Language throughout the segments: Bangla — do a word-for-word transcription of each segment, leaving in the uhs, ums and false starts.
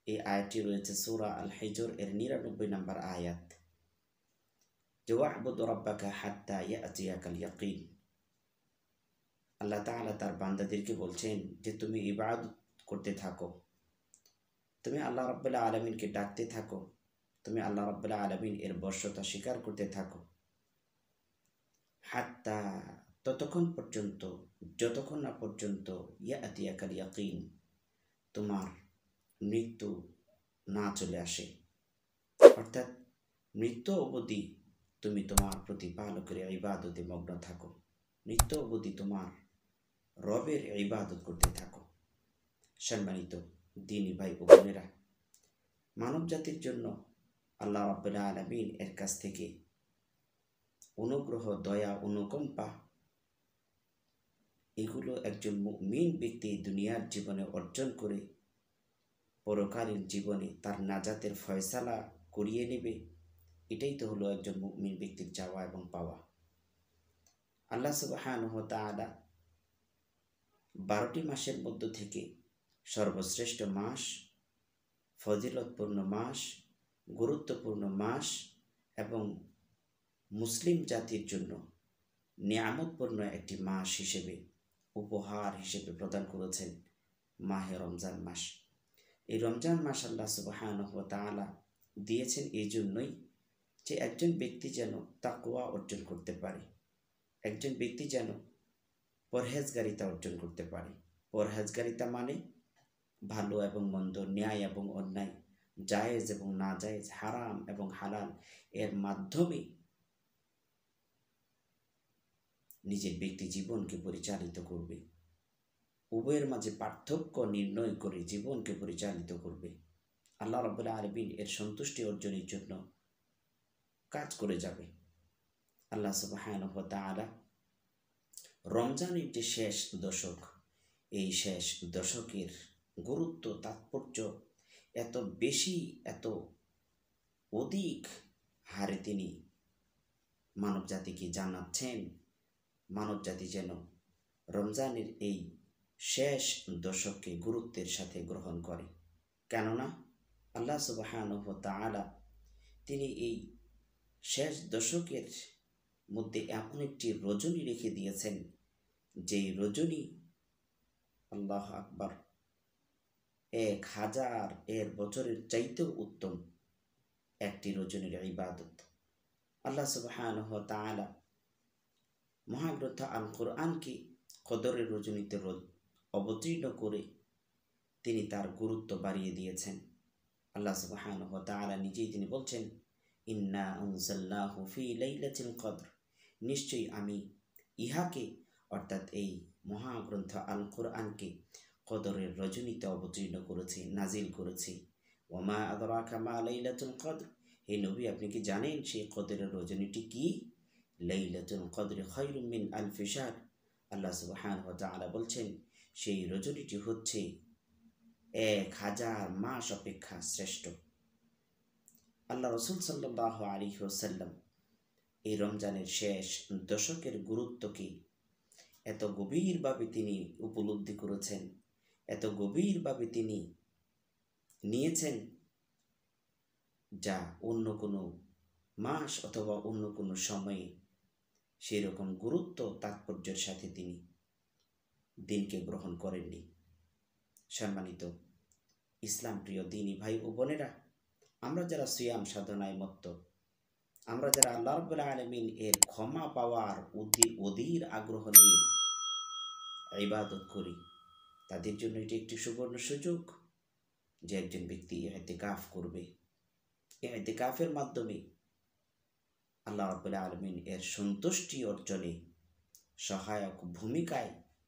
এই আয়াতটি রয়েছে সূরা আল হিজর এর নিরানব্বই নম্বর আয়াত, যে ওয়া'বুদ রাব্বাকা হাত্তা ইয়াতিয়াকাল ইয়াকিন। আল্লাহ তাআলা তার বান্দাদেরকে বলছেন যে তুমি ইবাদত করতে থাকো, তুমি আল্লাহ রাব্বুল আলামিনকে ডাকতে থাকো, তুমি আল্লাহ রাব্বুল আলামিন এর বশ্যতা স্বীকার করতে থাকো, হাত্তা ততক্ষণ পর্যন্ত, যতক্ষণ না পর্যন্ত ইয়াতিয়াকাল ইয়াকিন, তোমার মৃত্যু না চলে আসে। অর্থাৎ মৃত্যু অবধি তুমি তোমার প্রতিপালকের ইবাদতে মগ্ন থাকো, মৃত্যু অবধি তোমার রবের ইবাদত করতে থাকো। সম্মানিত দ্বীনী ভাই ও বোনেরা, মানব জাতির জন্য আল্লাহ রাব্বুল আলামিন এর কাছ থেকে অনুগ্রহ, দয়া, অনুকম্পা, এগুলো একজন মুমিন ব্যক্তি দুনিয়ার জীবনে অর্জন করে পরকালীন জীবনে তার নাজাতের ফয়সালা করিয়ে নেবে। এটাই তো হলো একজন মুমিন ব্যক্তির চাওয়া এবং পাওয়া। আল্লাহ সুবহানাহু ওয়া তাআলা বারোটি মাসের মধ্য থেকে সর্বশ্রেষ্ঠ মাস, ফজিলতপূর্ণ মাস, গুরুত্বপূর্ণ মাস এবং মুসলিম জাতির জন্য নিয়ামতপূর্ণ একটি মাস হিসেবে, উপহার হিসেবে প্রদান করেছেন মাহে রমজান মাস। এই রমজান মাস আল্লাহ সুবহানাহু ওয়া তাআলা দিয়েছেন এই জন্যই যে একজন ব্যক্তি যেন তাকওয়া অর্জন করতে পারে, একজন ব্যক্তি যেন পরহেজগারিতা অর্জন করতে পারে। পরহেজগারিতা মানে ভালো এবং মন্দ, ন্যায় এবং অন্যায়, জায়েজ এবং না জায়েজ, হারাম এবং হালাল এর মাধ্যমে নিজের ব্যক্তি জীবনকে পরিচালিত করবে, উভয়ের মাঝে পার্থক্য নির্ণয় করে জীবনকে পরিচালিত করবে, আল্লাহ রাব্বুল আলামিন এর সন্তুষ্টি অর্জনের জন্য কাজ করে যাবে। আল্লাহ সুবহানাহু ওয়া তাআলা রমজানের যে শেষ দশক, এই শেষ দশকের গুরুত্ব, তাৎপর্য এত বেশি, এত অধিক হারে তিনি মানব জাতিকে জানাচ্ছেন, মানব জাতি যেন রমজানের এই শেষ দশককে গুরুত্বের সাথে গ্রহণ করে। কেননা আল্লাহ সুবহানাহু ওয়া তাআলা তিনি এই শেষ দশকের মধ্যে এমন একটি রজনী রেখে দিয়েছেন, যেই রজনী আল্লাহ আকবার এক হাজার এর বছরের চাইতেও উত্তম একটি রজনীর ইবাদত। আল্লাহ সুবহানাহু ওয়া তাআলা মহাগ্রন্থ আল কুরআনকে কদরের রজনীতে অবতীর্ণ করে তিনি তার গুরুত্ব বাড়িয়ে দিয়েছেন। আল্লাহ সুবহানাহু ওয়া তাআলা নিজেই তিনি বলছেন, ইন্না আনজালনাহু ফি লাইলাতিল কদর, নিশ্চয়ই আমি ইহাকে অর্থাৎ এই মহাগ্রন্থ আল কুরআনকে কদরের রজনীতে অবতীর্ণ করেছি, নাজিল করেছি। ওয়ামা আদরাকা মা লাইলাতুল কদর, হে নবী আপনি কি জানেন সেই কদরের রজনীটি কি? লাইলাতুল কদর খায়রুম মিন আলফি শাহর, আল্লাহ সুবহানাহু ওয়া তাআলা বলছেন সেই রজনীটি হচ্ছে এক হাজার মাস অপেক্ষা শ্রেষ্ঠ। আল্লাহ রাসূল সাল্লাল্লাহু আলাইহি ওয়াসাল্লাম এই রমজানের শেষ দশকের গুরুত্বকে এত গভীরভাবে তিনি উপলব্ধি করেছেন, এত গভীরভাবে তিনি নিয়েছেন, যা অন্য কোনো মাস অথবা অন্য কোনো সময়ে সেরকম গুরুত্ব তাৎপর্যের সাথে তিনি দিনকে গ্রহণ করেননি। সম্মানিত ইসলাম প্রিয় দ্বীনী ভাই ও বোনেরা, আমরা যারা সিয়াম সাধনায় মত্ত, আমরা যারা আল্লাহ রাব্বুল আলামিন এর ক্ষমা পাওয়ার অধীর অধীর আগ্রহ নিয়ে ইবাদত করি, তাদের জন্য এটি একটি সুবর্ণ সুযোগ যে একজন ব্যক্তি ইতিকাফ করবে। ইতিকাফের মাধ্যমে আল্লাহ রাব্বুল আলামিন এর সন্তুষ্টি অর্জনে সহায়ক ভূমিকায়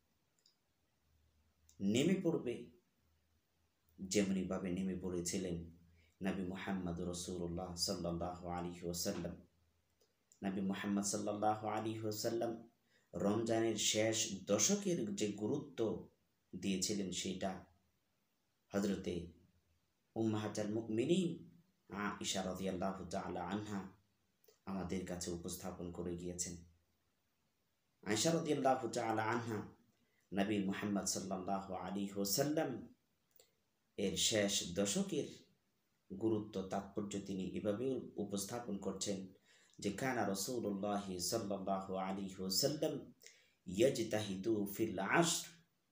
নেমে পড়বে, যেমনিভাবে নেমে পড়েছিলেন নবী মুহাম্মদ রাসূলুল্লাহ সাল্লাল্লাহু আলাইহি ওয়াসাল্লাম। নবী মুহাম্মদ সাল্লাল্লাহু আলাইহি ওয়াসাল্লাম রমজানের শেষ দশকের যে গুরুত্ব দিয়েছিলেন সেটা হযরতে উম্মাহাতুল মুমিনিন আয়েশা রাদিয়াল্লাহু তাআলা আনহা আমাদের কাছে উপস্থাপন করে গিয়েছেন। আয়েশা রাদিয়াল্লাহু তাআলা আনহা নবী মুহাম্মদ সাল্লাল্লাহু আলাইহি ওয়াসাল্লাম এর শেষ দশকের গুরুত্ব তাৎপর্য তিনি এভাবে উপস্থাপন করছেন যে কানা রাসূলুল্লাহ সাল্লাল্লাহু আলাইহি ওয়াসাল্লাম ইয়াজতাহিদু ফিল আশর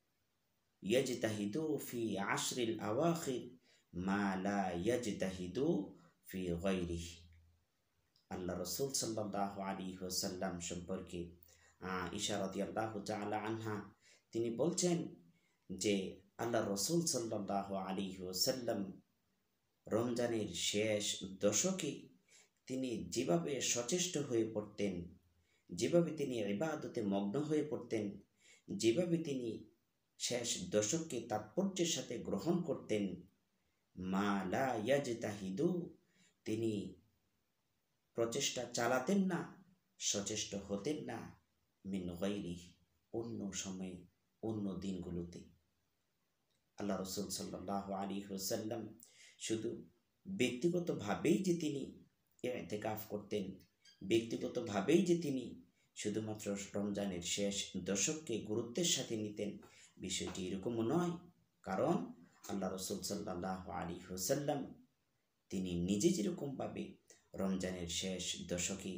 ইয়াজতাহিদু ফি আশরিল আওয়াখির মা লা ইয়াজতাহিদু ফি গায়রিহি। আল্লাহ রাসূল সাল্লাল্লাহু আলাইহি ওয়াসাল্লাম সম্পর্কে আয়েশা রাদিয়াল্লাহু তাআলা আনহা তিনি বলছেন যে আল্লাহ রাসূল সাল্লাল্লাহু আলাইহি ওয়াসাল্লাম রমজানের শেষ দশকে তিনি যেভাবে সচেষ্ট হয়ে পড়তেন, যেভাবে তিনি ইবাদতে মগ্ন হয়ে পড়তেন, যেভাবে তিনি শেষ দশককে তাৎপর্যের সাথে গ্রহণ করতেন, মা লা ইয়াজতাহিদু তিনি প্রচেষ্টা চালাতেন না, সচেষ্ট হতেন না, মিন গায়রিহি অন্য সময়ে অন্য দিনগুলোতে। আল্লাহ রাসূল সাল্লাল্লাহু আলাইহি ওয়াসাল্লাম শুধু ব্যক্তিগতভাবেই যে তিনি ইতিকাফ করতেন, ব্যক্তিগতভাবেই যে তিনি শুধুমাত্র রমজানের শেষ দশককে গুরুত্বের সাথে নিতেন, বিষয়টি এরকমও নয়। কারণ আল্লাহ রাসূল সাল্লাল্লাহু আলাইহি ওয়াসাল্লাম তিনি নিজে যেরকমভাবে রমজানের শেষ দশকে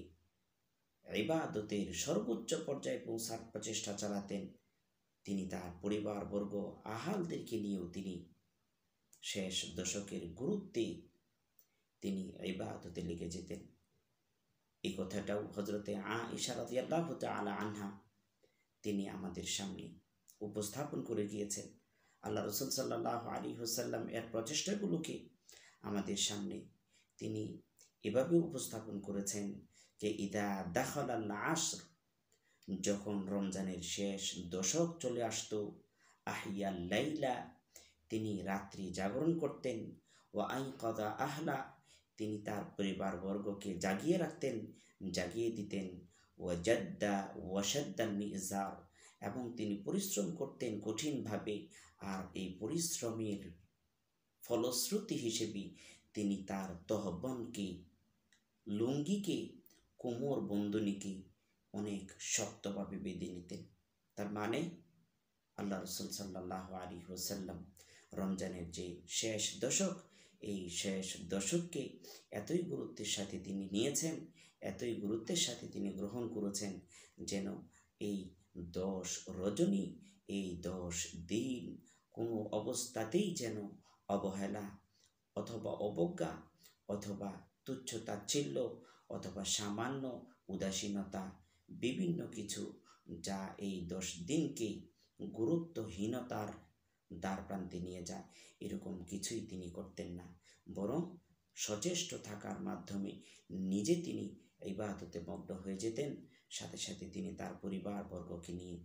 ইবাদতের সর্বোচ্চ পর্যায়ে পৌঁছার প্রচেষ্টা চালাতেন, তিনি তার পরিবারবর্গ আহালদেরকে নিয়েও তিনি শেষ দশকের গুরুত্বে তিনি ইবাদতে লেগে যেতেন। এই কথাটাও হযরতে আয়েশা রাদিয়াল্লাহু তাআলা আনহা তিনি আমাদের সামনে উপস্থাপন করে গিয়েছেন। আল্লাহ রাসূল সাল্লাল্লাহু আলাইহি ওয়াসাল্লাম এর প্রচেষ্টাগুলোকে আমাদের সামনে তিনি এভাবে উপস্থাপন করেছেন যে ইদা দাখালাল আশর, যখন রমজানের শেষ দশক চলে আসতো, আহিয়াল লাইলা তিনি রাত্রি জাগরণ করতেন, ওয়া আইকাযা আহলা তিনি তার পরিবারবর্গকে জাগিয়ে রাখতেন, জাগিয়ে দিতেন, ওয়া জাদ্দা ওয়া শাদ্দাল মিজার এবং তিনি পরিশ্রম করতেন কঠিনভাবে, আর এই পরিশ্রমের ফলশ্রুতি হিসেবে তিনি তার তহবনকে, লুঙ্গিকে, কোমর বন্ধনীকে অনেক শক্তভাবে বেঁধে নিতেন। তার মানে আল্লাহ রাসূল সাল্লাল্লাহু আলাইহি ওয়াসাল্লাম রমজানের যে শেষ দশক, এই শেষ দশককে এতই গুরুত্বের সাথে তিনি নিয়েছেন, এতই গুরুত্বের সাথে তিনি গ্রহণ করেছেন, যেন এই দশ রজনী, এই দশ দিন কোনো অবস্থাতেই যেন অবহেলা অথবা অবজ্ঞা অথবা তুচ্ছতাচ্ছিল্য অথবা সামান্য উদাসীনতা, বিভিন্ন কিছু যা এই দশ দিনকে গুরুত্বহীনতার দ্বার প্রান্তে নিয়ে যায়, এরকম কিছুই তিনি করতেন না। বরং সচেষ্ট থাকার মাধ্যমে নিজে তিনি ইবাদতে মগ্ন হয়ে যেতেন, সাথে সাথে তিনি তার পরিবারবর্গকে নিয়ে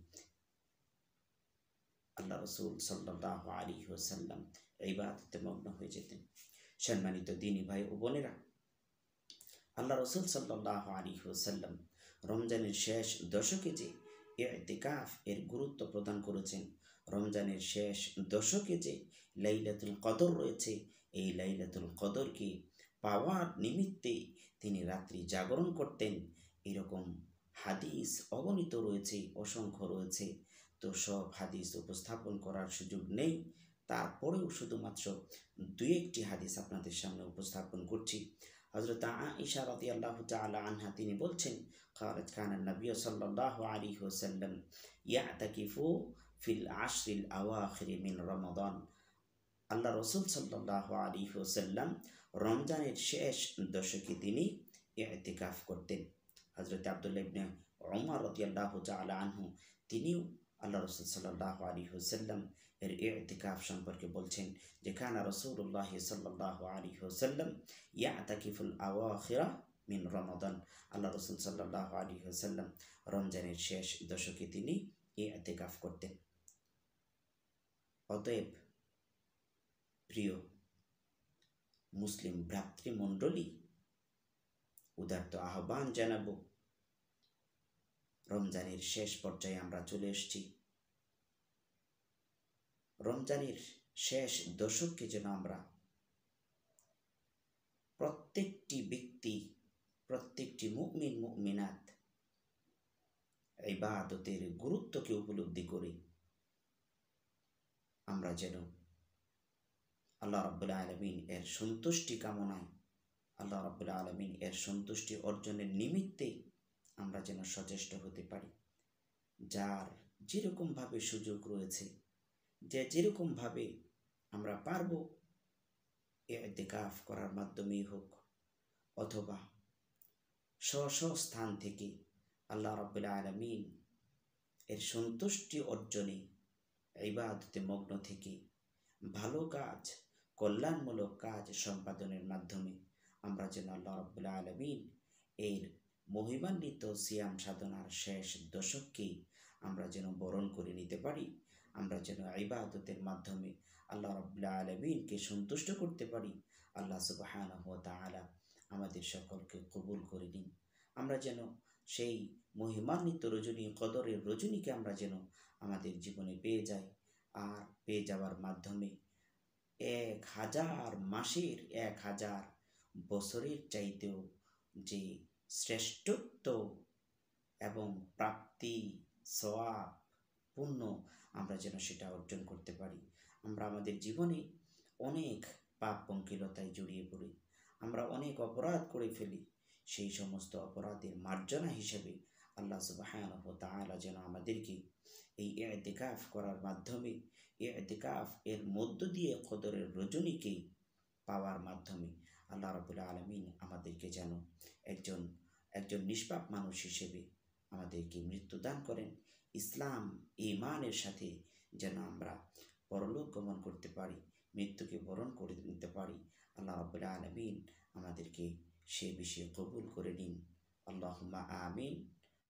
আল্লাহ রাসূল সাল্লাল্লাহু আলাইহি ওয়াসাল্লাম ইবাদতে মগ্ন হয়ে যেতেন। সম্মানিত দিনী ভাই ও বোনেরা, আল্লাহ রাসূল সাল্লাল্লাহু আলাইহি ওয়াসাল্লাম রমজানের শেষ দশকে যে ইতিকাফ এর গুরুত্ব প্রদান করেছেন, রমজানের শেষ দশকে যে লাইলাতুল কদর রয়েছে, এই লাইলাতুল কদরকে পাওয়ার নিমিত্তে তিনি রাত্রি জাগরণ করতেন, এরকম হাদিস অগণিত রয়েছে, অসংখ্য রয়েছে। তো সব হাদিস উপস্থাপন করার সুযোগ নেই, তারপরেও শুধুমাত্র দুই একটি হাদিস আপনাদের সামনে উপস্থাপন করছি। হযরত আয়েশা রাদিয়াল্লাহু তাআলা আনহা তিনি বলছেন, قالت كان النبي صلى الله عليه وسلم يعتكف في العشر الأواخر من رمضان। আল্লাহ রাসূল সাল্লাল্লাহু আলাইহি ওয়াসাল্লাম রমজানের শেষ দশকে তিনি ইতিকাফ করতেন। হযরত আব্দুল্লাহ ইবনে উমর রাদিয়াল্লাহু তাআলা আনহু তিনিও আল্লাহ রাসূল সাল্লাল্লাহু আলাইহি ওয়াসাল্লাম এর ইতিকাফ সম্পর্কে বলছেন যে কানা রাসূলুল্লাহ সাল্লাল্লাহু আলাইহি ওয়াসাল্লাম ইয়াতাকিফুল আওয়াখিরা মিন রমাদান। আল্লাহ রাসূল সাল্লাল্লাহু আলাইহি ওয়াসাল্লাম রমজানের শেষ দশকে তিনি ইতিকাফ করতেন। অতএব প্রিয় মুসলিম ভ্রাতৃমণ্ডলী, উদারত আহ্বান জানাবো, রমজানের শেষ পর্যায়ে আমরা চলে এসেছি। রমজানের শেষ দশককে যেন আমরা প্রত্যেকটি ব্যক্তি, প্রত্যেকটি মুমিন মুমিনাত ইবাদতের গুরুত্বকে উপলব্ধি করে আমরা যেন আল্লাহ রাব্বুল আলামিন এর সন্তুষ্টি কামনায়, আল্লাহ রাব্বুল আলামিন এর সন্তুষ্টি অর্জনের নিমিত্তে আমরা যেন সচেষ্ট হতে পারি। যার যেরকমভাবে সুযোগ রয়েছে, যে যেরকমভাবে আমরা পারবো, ইতিকাফ করার মাধ্যমেই হোক অথবা স্ব স্ব স্থান থেকে আল্লাহ রাব্বুল আলামিন এর সন্তুষ্টি অর্জনে ইবাদতে মগ্ন থেকে ভালো কাজ, কল্যাণমূলক কাজ সম্পাদনের মাধ্যমে আমরা যেন আল্লাহ রাব্বুল আলামিন এর মহিমান্বিত সিয়াম সাধনার শেষ দশককে আমরা যেন বরণ করে নিতে পারি, আমরা যেন ইবাদতের মাধ্যমে আল্লাহ রাব্বুল আলামিনকে সন্তুষ্ট করতে পারি। আল্লাহ সুবহানাহু ওয়া তাআলা আমাদের সকলকে কবুল করে নিন। আমরা যেন সেই মহিমান্বিত রজনী, কদরের রজনীকে আমরা যেন আমাদের জীবনে পেয়ে যাই, আর পেয়ে যাওয়ার মাধ্যমে এক হাজার মাসের, এক হাজার বছরের চাইতেও যে শ্রেষ্ঠত্ব এবং প্রাপ্তি, সওয়াব, পুণ্য আমরা যেন সেটা অর্জন করতে পারি। আমরা আমাদের জীবনে অনেক পাপ পঙ্কিলতায় জড়িয়ে পড়ি, আমরা অনেক অপরাধ করে ফেলি। সেই সমস্ত অপরাধের মার্জনা হিসেবে আল্লাহ সুবহানাহু ওয়া তাআলা যেন আমাদেরকে এই ইতিকাফ করার মাধ্যমে, ইতিকাফ এর মধ্য দিয়ে কদরের রজনীকে পাওয়ার মাধ্যমে আল্লাহ রাব্বুল আলামিন আমাদেরকে যেন একজন একজন নিষ্পাপ মানুষ হিসেবে আমাদেরকে মৃত্যুদান করেন। ইসলাম ঈমানের সাথে যেন আমরা পরলোক গমন করতে পারি, মৃত্যুকে বরণ করে নিতে পারি। আল্লাহ রাব্বুল আলামিন আমাদেরকে সে বিষয়ে কবুল করে নিন। আল্লাহুম্মা আমিন।